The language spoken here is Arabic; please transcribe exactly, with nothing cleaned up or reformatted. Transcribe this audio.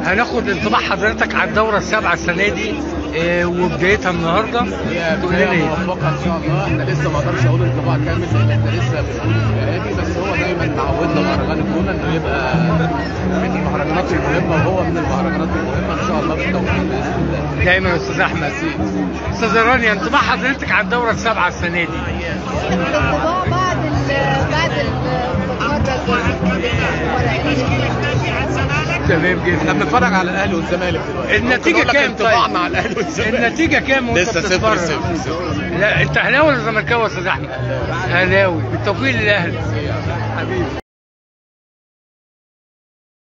هناخد انطباع حضرتك على الدوره السابعه السنه دي إيه وبدايتها النهارده. هي بدايه موفقه ان شاء الله. احنا لسه ما اقدرش اقول انطباع كامل لان احنا لسه بنقول الفئاتي، بس هو دايما معودنا مهرجان الجونه انه يبقى من المهرجانات المهمه، وهو من المهرجانات المهمه ان شاء الله بالتوفيق باذن الله. دايما يا استاذ احمد. استاذ رانيا، انطباع حضرتك على الدوره السابعه السنه دي. الانطباع بعد بعد تمام جدا. احنا بنتفرج على الاهلي والزمالك دلوقتي. النتيجه كام طيب؟ انطباعنا على الاهلي والزمالك النتيجه كام وانت لسه بتتفرج؟ صفر صفر صفر. لا انت اهلاوي ولا زملكاوي يا استاذ احمد؟ اهلاوي. بالتوفيق للاهلي حبيبي.